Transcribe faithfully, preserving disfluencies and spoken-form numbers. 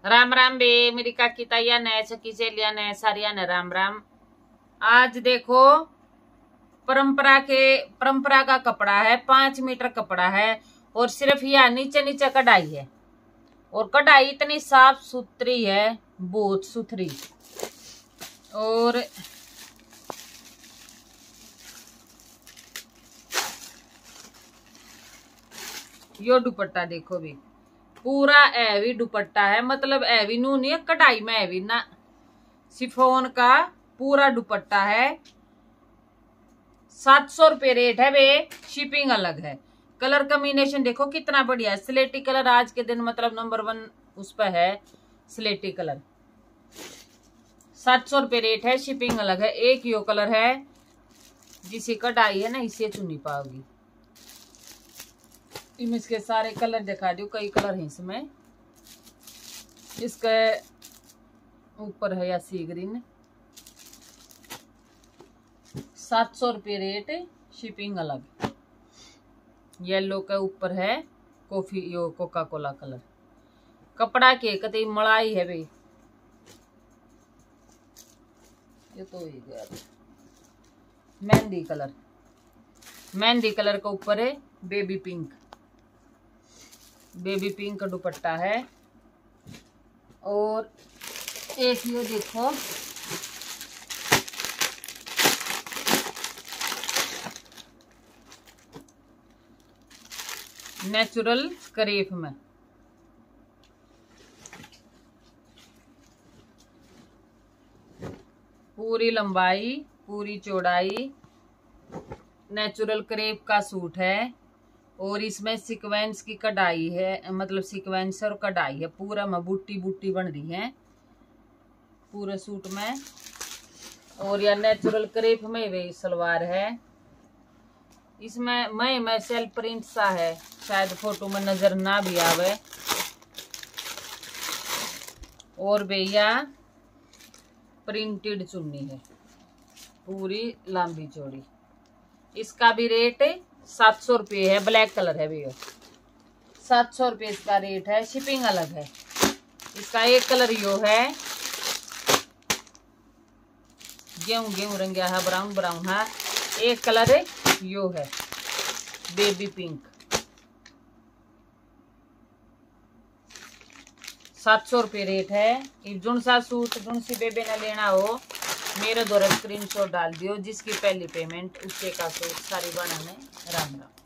राम राम बे मेरी काकी ताइया ने सखी सहेलिया ने सारिया ने राम राम। आज देखो परंपरा के परंपरा का कपड़ा है, पांच मीटर कपड़ा है और सिर्फ यह नीचे नीचे कढ़ाई है और कढ़ाई इतनी साफ सुथरी है, बहुत सुथरी। और यो दुपट्टा देखो भी, पूरा हैवी दुपट्टा है, मतलब हैवी नू नहीं है, कढ़ाई में हैवी ना, शिफॉन का पूरा दुपट्टा है। सात सौ रुपये रेट है बे, शिपिंग अलग है। कलर कॉम्बिनेशन देखो कितना बढ़िया है, स्लेटी कलर आज के दिन मतलब नंबर वन उस पर है, स्लेटी कलर। सात सौ रुपये रेट है, शिपिंग अलग है। एक यो कलर है जिसे कढ़ाई है ना, इसे चुनी पाओगी। इसके सारे कलर दिखा दो, कई कलर हैं इसमें। इसके ऊपर है या सी ग्रीन। सात सौ रुपये रेट, शिपिंग अलग। येलो के ऊपर है कॉफी यो कोका कोला कलर। कपड़ा के कतई मड़ाई है भाई, ये तो ही गया। मेहंदी कलर, मेहंदी कलर के ऊपर है बेबी पिंक, बेबी पिंक का दुपट्टा है। और एक ये देखो नेचुरल करेफ में, पूरी लंबाई पूरी चौड़ाई नेचुरल करेफ का सूट है। और इसमें सीक्वेंस की कढ़ाई है, मतलब सीक्वेंस और कढ़ाई है, पूरा में बूटी बूटी बन रही है पूरे सूट में। और यह नेचुरल करेफ में वे सलवार है। इसमें मैं मैं सेल्फ प्रिंट सा है, शायद फोटो में नजर ना भी आवे। और भैया प्रिंटेड चुन्नी है, पूरी लंबी चौड़ी। इसका भी रेट सात सौ रुपये है, ब्लैक कलर है भैया। सात सौ रुपये इसका रेट है, शिपिंग अलग है। इसका एक कलर यो है, गेहूं गेहूं रंगिया है, ब्राउन ब्राउन है। एक कलर है यो है बेबी पिंक। सात सौ रुपये रेट है। जुन सा सूट जुन सी बेबे ने लेना हो मेरे द्वारा स्क्रीनशॉट डाल दियो, जिसकी पहली पेमेंट उसके का सूट सारी बनाने। राम राम।